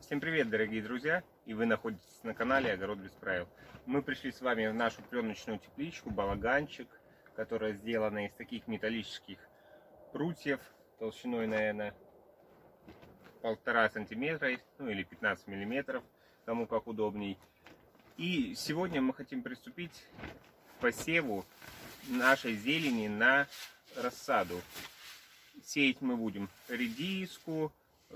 Всем привет, дорогие друзья! И вы находитесь на канале Огород без правил. Мы пришли с вами в нашу пленочную тепличку, балаганчик, которая сделана из таких металлических прутьев толщиной, наверное, 1,5 сантиметра, ну или 15 миллиметров, кому как удобней. И сегодня мы хотим приступить к посеву нашей зелени на рассаду. Сеять мы будем редиску,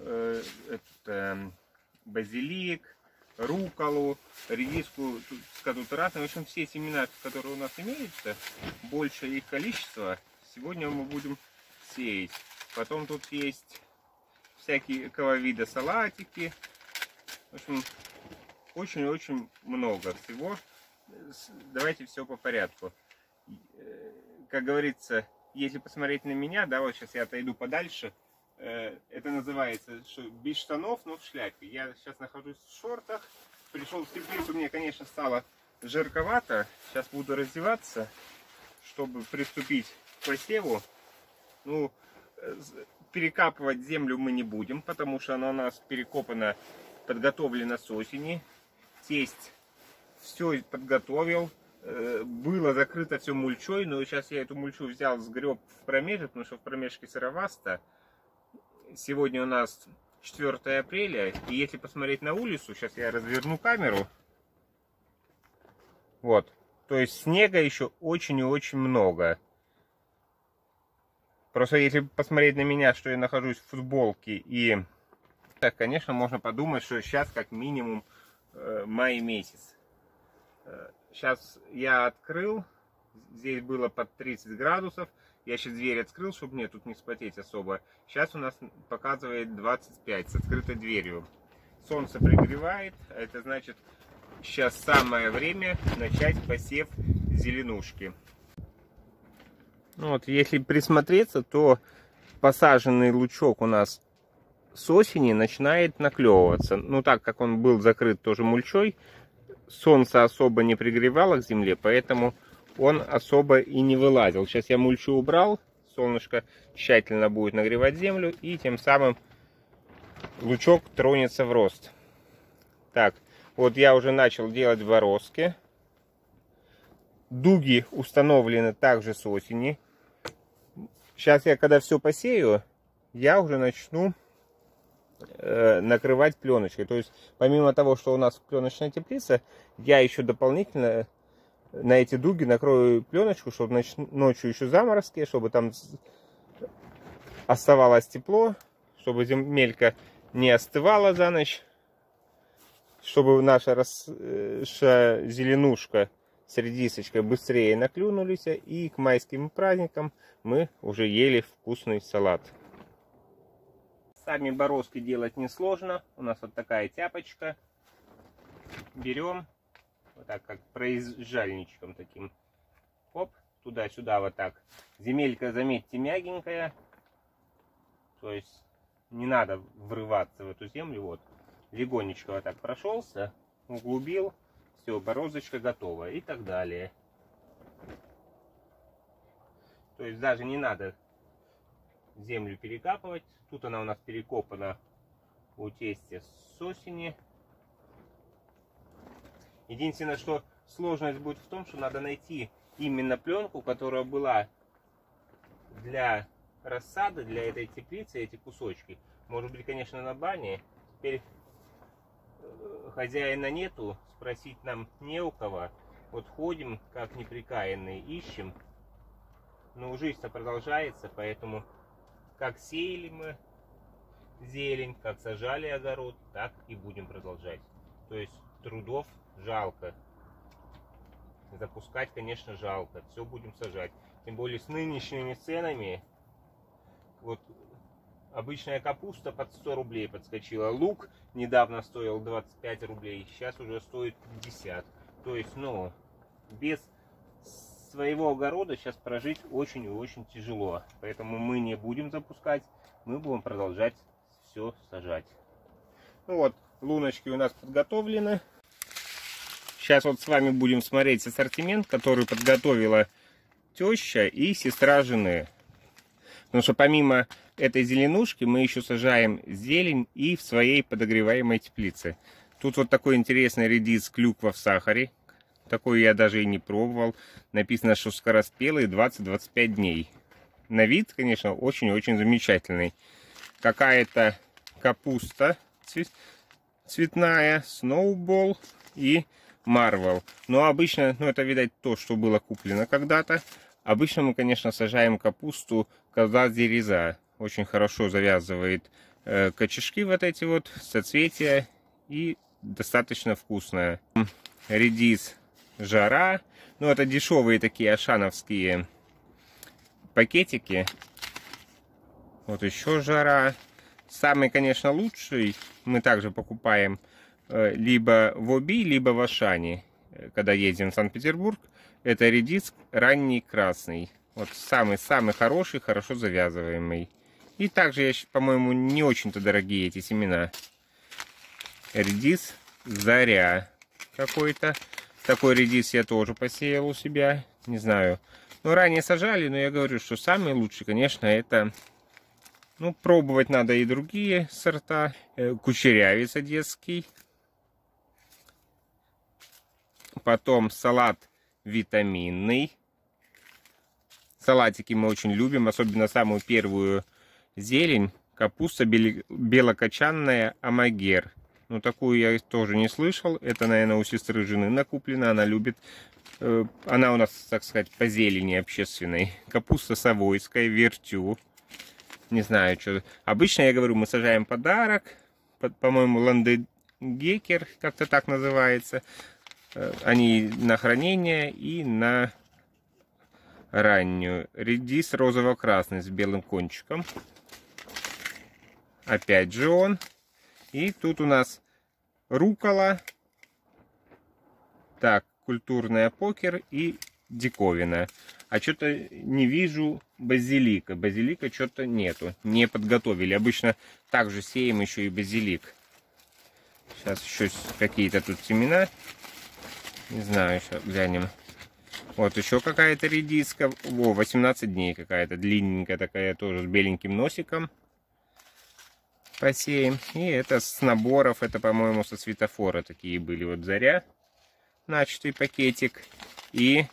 базилик, рукколу, редиску, тут разные. В общем, все семена, которые у нас имеются, большее их количество, сегодня мы будем сеять. Потом тут есть всякие вида салатики. В общем, очень-очень много всего. Давайте все по порядку. Как говорится, если посмотреть на меня, да, вот сейчас я отойду подальше. Это называется, что без штанов, но в шляпе. Я сейчас нахожусь в шортах. Пришел в теплицу, мне, конечно, стало жарковато. Сейчас буду раздеваться, чтобы приступить к посеву. Ну, перекапывать землю мы не будем, потому что она у нас перекопана, подготовлена с осени. Тесть все подготовил. Было закрыто все мульчой, но сейчас я эту мульчу взял, сгреб в промежек, потому что в промежке сыровасто. Сегодня у нас 4 апреля, и если посмотреть на улицу, сейчас я разверну камеру. Вот, то есть снега еще очень и очень много. Просто если посмотреть на меня, что я нахожусь в футболке, и так, конечно, можно подумать, что сейчас как минимум май месяц. Сейчас я открыл, здесь было под 30 градусов. Я сейчас дверь открыл, чтобы мне тут не спотеть особо. Сейчас у нас показывает 25 с открытой дверью. Солнце пригревает, а это значит, сейчас самое время начать посев зеленушки. Вот, если присмотреться, то посаженный лучок у нас с осени начинает наклевываться. Ну, так как он был закрыт тоже мульчой, солнце особо не пригревало к земле, поэтому он особо и не вылазил. Сейчас я мульчу убрал, солнышко тщательно будет нагревать землю, и тем самым лучок тронется в рост. Так, вот я уже начал делать бороздки. Дуги установлены также с осени. Сейчас я, когда все посею, я уже начну накрывать пленочкой. То есть, помимо того, что у нас пленочная теплица, я еще дополнительно на эти дуги накрою пленочку, чтобы ночью еще заморозки, чтобы там оставалось тепло, чтобы земелька не остывала за ночь, чтобы наша зеленушка с редисочкой быстрее наклюнулись, и к майским праздникам мы уже ели вкусный салат. Сами бороздки делать несложно. У нас вот такая тяпочка. Берем вот так, как проезжальничком таким. Оп, туда-сюда вот так. Земелька, заметьте, мягенькая. То есть не надо врываться в эту землю. Вот. Легонечко вот так прошелся, углубил. Все, бороздочка готова. И так далее. То есть даже не надо землю перекапывать. Тут она у нас перекопана у тестя с осени. Единственное, что сложность будет в том, что надо найти именно пленку, которая была для рассады, для этой теплицы, эти кусочки. Может быть, конечно, на бане. Теперь хозяина нету, спросить нам не у кого. Вот ходим, как неприкаянные, ищем. Но жизнь-то продолжается, поэтому как сеяли мы зелень, как сажали огород, так и будем продолжать. То есть трудов жалко. Запускать, конечно, жалко. Все будем сажать. Тем более с нынешними ценами. Вот обычная капуста под 100 рублей подскочила. Лук недавно стоил 25 рублей. Сейчас уже стоит 50. То есть, ну, без своего огорода сейчас прожить очень и очень тяжело. Поэтому мы не будем запускать. Мы будем продолжать все сажать. Ну вот, луночки у нас подготовлены. Сейчас вот с вами будем смотреть ассортимент, который подготовила теща и сестра жены. Потому что помимо этой зеленушки мы еще сажаем зелень и в своей подогреваемой теплице. Тут вот такой интересный редис клюква в сахаре. Такой я даже и не пробовал. Написано, что скороспелый 20-25 дней. На вид, конечно, очень-очень замечательный. Какая-то капуста цветная, сноубол и марвел. Но обычно, это, видать, то, что было куплено когда-то. Обычно мы, конечно, сажаем капусту каза-дереза. Очень хорошо завязывает кочешки вот эти вот, соцветия, и достаточно вкусная. Редис жара. Это дешевые такие ашановские пакетики. Вот еще жара. Самый, конечно, лучший мы также покупаем либо в Оби, либо в Ашане, когда едем в Санкт-Петербург. Это редис ранний красный. Вот самый-самый хороший, хорошо завязываемый. И также, по-моему, не очень-то дорогие эти семена. Редис заря какой-то. Такой редис я тоже посеял у себя. Не знаю. Ранее сажали, но я говорю, что самый лучший, конечно, это... пробовать надо и другие сорта. Кучерявец одесский. Потом салат витаминный. Салатики мы очень любим, особенно самую первую зелень. Капуста белокочанная амагер. Такую я тоже не слышал. Это, наверное, у сестры жены накуплена. Она любит. Она у нас, так сказать, по зелени общественной. Капуста совойская, вертю. Не знаю, что. Обычно, я говорю, мы сажаем подарок. По-моему, ландегекер, как-то так называется. Они на хранение и на раннюю. Редис розово-красный с белым кончиком. Опять же он. И тут у нас рукола. Так, культурная покер и диковина. А что-то не вижу базилика. Базилика что-то нету. Не подготовили. Обычно также сеем еще и базилик. Сейчас еще какие-то тут семена. Не знаю, сейчас глянем. Вот еще какая-то редиска. 18 дней какая-то. Длинненькая такая, тоже с беленьким носиком. Посеем. И это с наборов. Это, по-моему, со светофора такие были. Вот заря. Начатый пакетик. И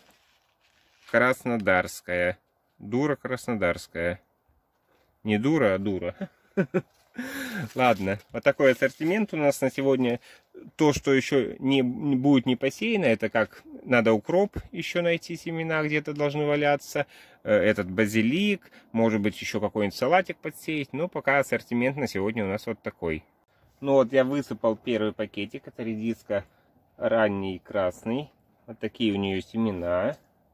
краснодарская. Дура краснодарская. Не дура, а дура. Ладно, вот такой ассортимент у нас на сегодня. То, что еще не будет не посеяно, это как надо укроп еще найти, семена где-то должны валяться. Этот базилик, может быть еще какой-нибудь салатик подсеять. Но пока ассортимент на сегодня у нас вот такой. Вот я высыпал первый пакетик. Это редиска ранний красный. Вот такие у нее семена.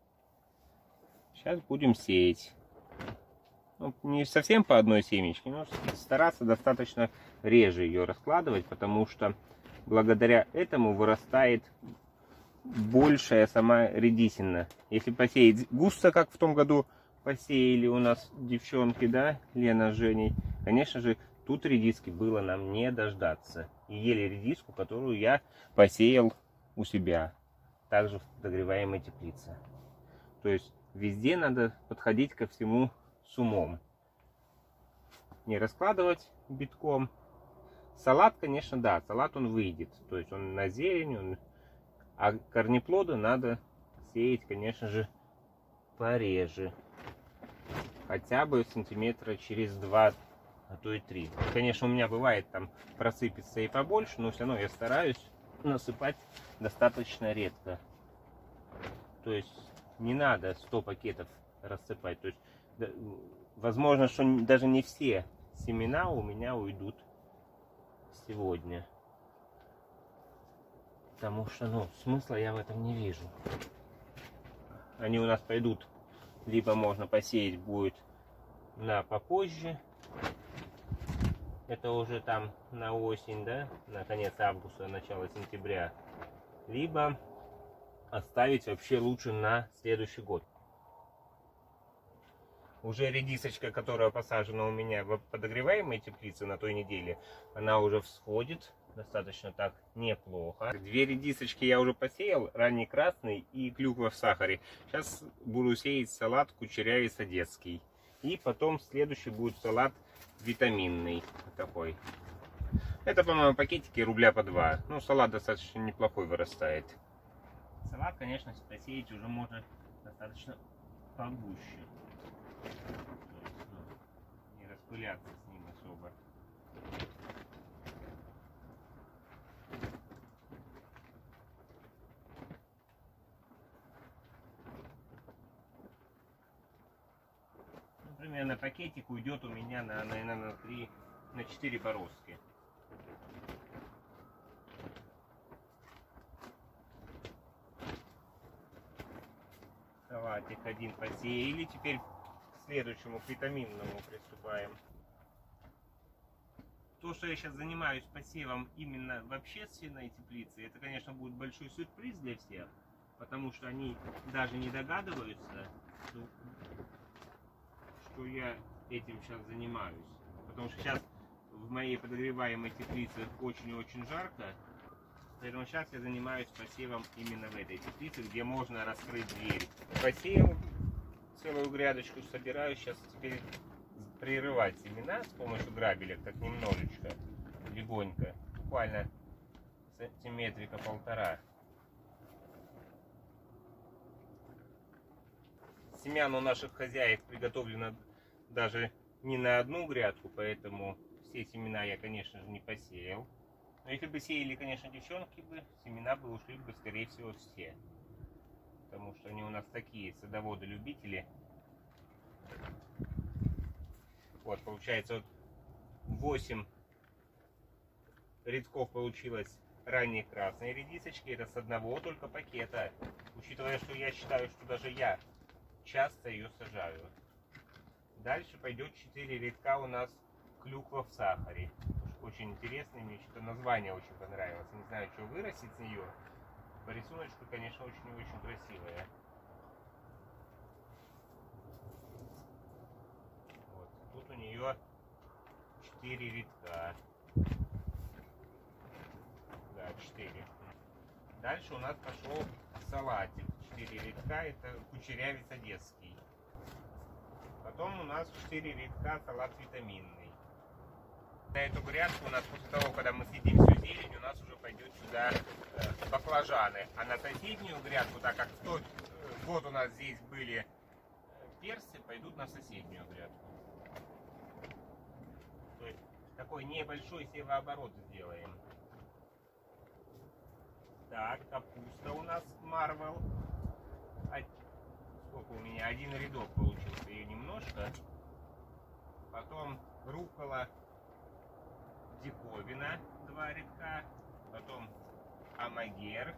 Сейчас будем сеять. Не совсем по одной семечке, но стараться достаточно реже ее раскладывать, потому что благодаря этому вырастает большая сама редисина. Если посеять густо, как в том году посеяли у нас девчонки, да, Лена с Женей, конечно же, тут редиски было нам не дождаться. И ели редиску, которую я посеял у себя, также в подогреваемой теплице. То есть везде надо подходить ко всему с умом. Не раскладывать битком. Салат, конечно, да, салат он выйдет. То есть он на зелень, а корнеплоды надо сеять, конечно же, пореже. Хотя бы сантиметра через 2, а то и 3. Конечно, у меня бывает там просыпется и побольше, но все равно я стараюсь насыпать достаточно редко. То есть не надо 100 пакетов рассыпать. То есть возможно, что даже не все семена у меня уйдут сегодня. Потому что, смысла я в этом не вижу. Они у нас пойдут, либо можно посеять будет на попозже. Это уже там на осень, да, на конец августа, начало сентября. Либо оставить вообще лучше на следующий год. Уже редисочка, которая посажена у меня в подогреваемой теплице на той неделе, она уже всходит достаточно так неплохо. 2 редисочки я уже посеял, ранний красный и клюква в сахаре. Сейчас буду сеять салат кучерявец одесский. И потом следующий будет салат витаминный такой. Это, по-моему, пакетики рубля по 2. Ну, салат достаточно неплохой вырастает. Салат, конечно, посеять уже можно достаточно погуще. То есть, ну, не распыляться с ним особо. Ну, примерно пакетик уйдет у меня на, наверное, на 4 бороздки. Салатик один посеяли. Теперь к следующему, к витаминному приступаем. То, что я сейчас занимаюсь посевом именно в общественной теплице, это, конечно, будет большой сюрприз для всех, потому что они даже не догадываются, что я этим сейчас занимаюсь. Потому что сейчас в моей подогреваемой теплице очень-очень жарко, поэтому сейчас я занимаюсь посевом именно в этой теплице, где можно раскрыть дверь. Посеял целую грядочку, собираю сейчас теперь прерывать семена с помощью грабелек, так немножечко, легонько, буквально сантиметрика 1,5. Семян у наших хозяев приготовлено даже не на одну грядку, поэтому все семена я, конечно же, не посеял. Но если бы сеяли, конечно, девчонки бы, семена бы ушли бы, скорее всего, все. Потому что они у нас такие садоводы-любители. Вот, получается, вот 8 рядков получилось ранней красной редисочки. Это с одного только пакета. Учитывая, что я считаю, что даже я часто ее сажаю. Дальше пойдет 4 рядка у нас клюква в сахаре. Очень интересный, мне что-то название очень понравилось. Не знаю, что вырастет с нее. По рисунку, конечно, очень-очень красивая. Вот. Тут у нее 4 рядка. Да, 4. Дальше у нас пошел салатик. 4 рядка, это кучерявец одесский. Потом у нас 4 рядка салат витаминный. На эту грядку у нас после того, когда мы съедим всю зелень, у нас уже пойдет сюда баклажаны. А на соседнюю грядку, так как в тот год у нас здесь были перцы, пойдут на соседнюю грядку. То есть такой небольшой севооборот сделаем. Так, капуста у нас Марвел. Сколько у меня? Один рядок получился, ее немножко. Потом руккола диковина, 2 рядка. Потом амахер.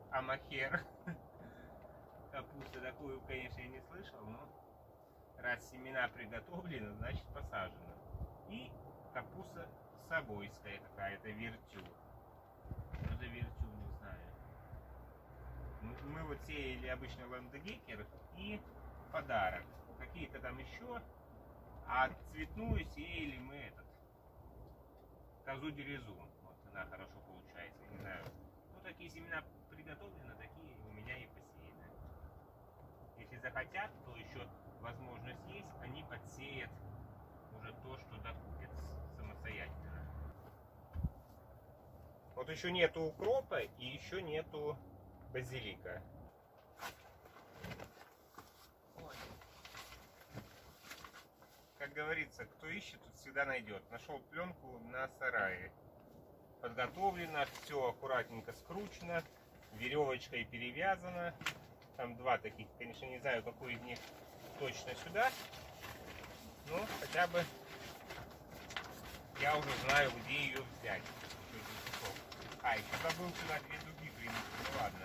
Капуста такую, конечно, я не слышал, но раз семена приготовлены, значит посажено. И капуста собойская какая-то, вертю. Что за вертю, не знаю. Мы вот сеяли обычно ландегекер и подарок. Какие-то там еще. А цветную сеяли мы козу дерезу. Вот она хорошо получается, не знаю. Ну, такие семена приготовлены, такие у меня и посеяны. Если захотят, то еще возможность есть, они подсеят уже то, что докупят самостоятельно. Вот еще нету укропа и еще нету базилика. Как говорится, кто ищет, тот всегда найдет. Нашел пленку на сарае. Подготовлено, все аккуратненько скручено, веревочкой перевязано. Там 2 таких, конечно, не знаю, какой из них точно сюда. Но хотя бы я уже знаю, где ее взять. А, еще забыл сюда 2 дуги принести. Ну ладно.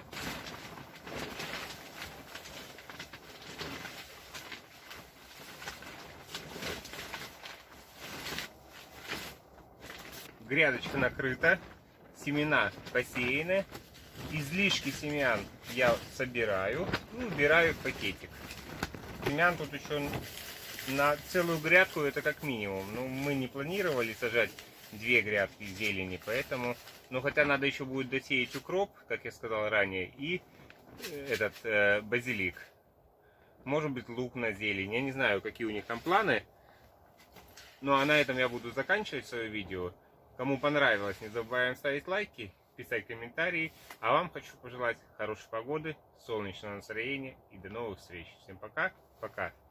Грядочка накрыта, семена посеяны, излишки семян я собираю и убираю в пакетик. Семян тут еще на целую грядку, это как минимум. Но мы не планировали сажать 2 грядки зелени, поэтому, но хотя надо еще будет досеять укроп, как я сказал ранее, и этот базилик. Может быть, лук на зелень, я не знаю, какие у них там планы. Ну а на этом я буду заканчивать свое видео. Кому понравилось, не забываем ставить лайки, писать комментарии. А вам хочу пожелать хорошей погоды, солнечного настроения и до новых встреч. Всем пока. Пока.